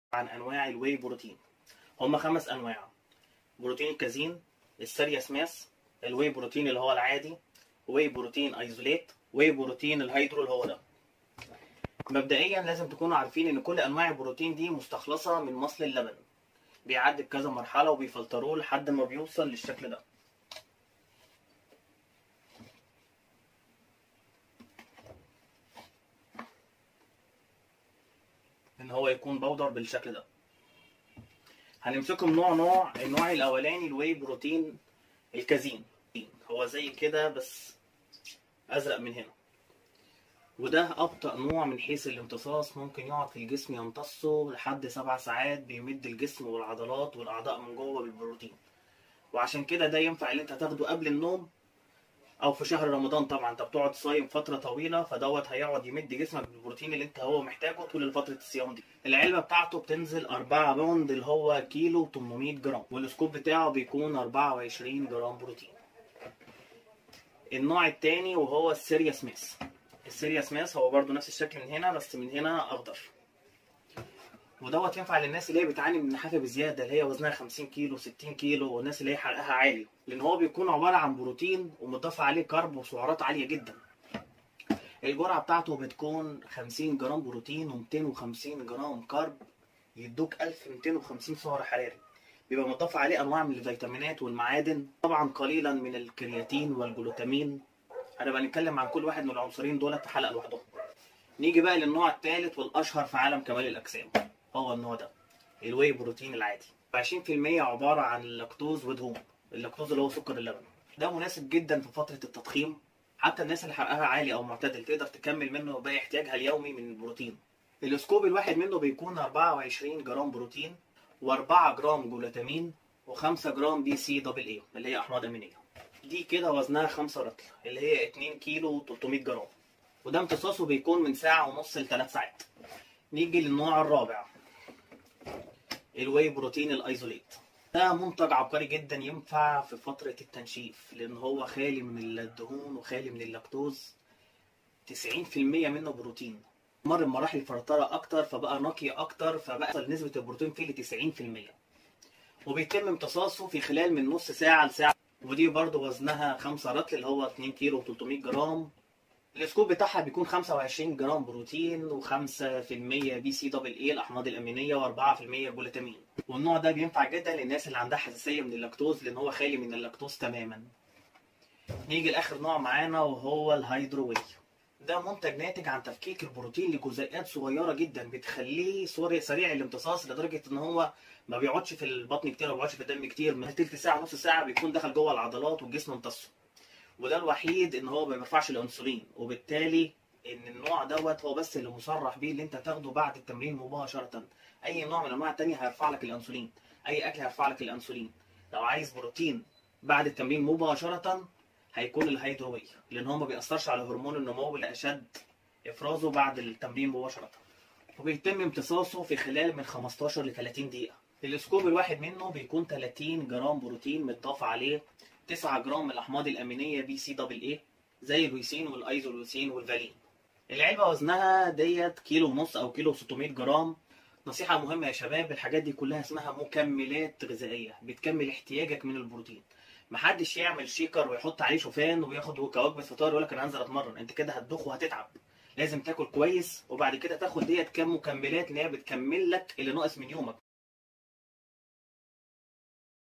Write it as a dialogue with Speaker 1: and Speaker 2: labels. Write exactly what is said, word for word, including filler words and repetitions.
Speaker 1: عن انواع الواي بروتين. هم خمس انواع: بروتين الكازين، السيرياس ماس، الواي بروتين اللي هو العادي، واي بروتين ايزوليت، واي بروتين الهيدرو اللي هو ده. مبدئيا لازم تكونوا عارفين ان كل انواع البروتين دي مستخلصه من مصل اللبن، بيعدي بكذا مرحله وبيفلتروه لحد ما بيوصل للشكل ده. ان هو يكون بودر بالشكل ده. هنمسكهم نوع نوع. النوع الاولاني الواي بروتين الكازين، هو زي كده بس ازرق من هنا، وده ابطأ نوع من حيث الامتصاص. ممكن يقعد في الجسم يمتصه لحد سبع ساعات، بيمد الجسم والعضلات والاعضاء من جوه بالبروتين، وعشان كده ده ينفع ان انت تاخده قبل النوم او في شهر رمضان. طبعا انت بتقعد صايم فتره طويله، فدوت هيقعد يمد جسمك بالبروتين اللي انت هو محتاجه طول فتره الصيام دي. العلبه بتاعته بتنزل أربعة باوند اللي هو كيلو وتمنمية جرام، والسكوب بتاعه بيكون أربعة وعشرين جرام بروتين. النوع الثاني وهو السيرياس ماس. السيرياس ماس هو برضو نفس الشكل من هنا، بس من هنا اخضر، ودوت ينفع للناس اللي هي بتعاني من نحافه بزياده، اللي هي وزنها خمسين كيلو ستين كيلو، والناس اللي هي حرقها عالي، لان هو بيكون عباره عن بروتين ومضاف عليه كارب وسعرات عاليه جدا. الجرعه بتاعته بتكون خمسين جرام بروتين ومئتين وخمسين جرام كارب، يدوك ألف ومئتين وخمسين سعر حراري. بيبقى مضاف عليه انواع من الفيتامينات والمعادن، طبعا قليلا من الكرياتين والجلوتامين. هنبقى نتكلم عن كل واحد من العنصرين دول في حلقه لوحدهم. نيجي بقى للنوع الثالث والاشهر في عالم كمال الاجسام، هو النوع ده الواي بروتين العادي. عشرين في المية عباره عن اللاكتوز ودهون. اللاكتوز اللي هو سكر اللبن، ده مناسب جدا في فتره التضخيم. حتى الناس اللي حرقها عالي او معتدل تقدر تكمل منه باقي احتياجها اليومي من البروتين. السكوب الواحد منه بيكون أربعة وعشرين جرام بروتين و4 جرام جلوتامين و5 جرام بي سي دبل اي اللي هي احماض امينيه. دي كده وزنها خمسة رطل اللي هي اتنين كيلو وتلتمية جرام، وده امتصاصه بيكون من ساعه ونص لثلاث ساعات. نيجي للنوع الرابع الواي بروتين الايزوليت. ده منتج عبقري جدا، ينفع في فتره التنشيف لان هو خالي من الدهون وخالي من اللاكتوز، تسعين في المية منه بروتين. مر بمراحل فرطره اكتر فبقى نقي اكتر، فبقى نسبه البروتين فيه ل تسعين في المية، وبيتم امتصاصه في خلال من نص ساعه لساعه. ودي برضو وزنها خمسة رطل اللي هو اتنين كيلو وتلتمية جرام. السكوب بتاعها بيكون خمسة وعشرين جرام بروتين وخمسة في المية بي سي دبل اي الاحماض الامينيه وأربعة في المية جلوتامين. والنوع ده بينفع جدا للناس اللي عندها حساسيه من اللاكتوز لان هو خالي من اللاكتوز تماما. نيجي لاخر نوع معانا وهو الهيدرو واي. ده منتج ناتج عن تفكيك البروتين لجزيئات صغيره جدا، بتخليه سريع الامتصاص لدرجه ان هو ما بيقعدش في البطن كتير، ما بيقعدش في الدم كتير، من تلت ساعه نص ساعه بيكون دخل جوه العضلات والجسم امتصه. وده الوحيد ان هو ما بيرفعش الانسولين، وبالتالي ان النوع دوت هو بس اللي مصرح بيه اللي انت تاخده بعد التمرين مباشره. اي نوع من الانواع التانية هيرفع لك الانسولين، اي اكل هيرفع لك الانسولين. لو عايز بروتين بعد التمرين مباشره هيكون الهيدرو واي، لان هو ما بيأثرش على هرمون النمو اللي اشد افرازه بعد التمرين مباشره، وبيتم امتصاصه في خلال من خمستاشر ل تلاتين دقيقه. السكوب الواحد منه بيكون تلاتين جرام بروتين متضاف عليه تسعة جرام من الاحماض الامينيه بي سي دبل اي زي اللويسين والايزولويسين والفالين. العلبه وزنها ديت كيلو ونص او كيلو وستمية جرام. نصيحه مهمه يا شباب، الحاجات دي كلها اسمها مكملات غذائيه، بتكمل احتياجك من البروتين. محدش يعمل شيكر ويحط عليه شوفان وياخد كوجبه فطار ويقول لك انا هنزل اتمرن، انت كده هتدوخ وهتتعب. لازم تاكل كويس وبعد كده تاخد ديت كام مكملات اللي هي بتكمل لك اللي ناقص من يومك.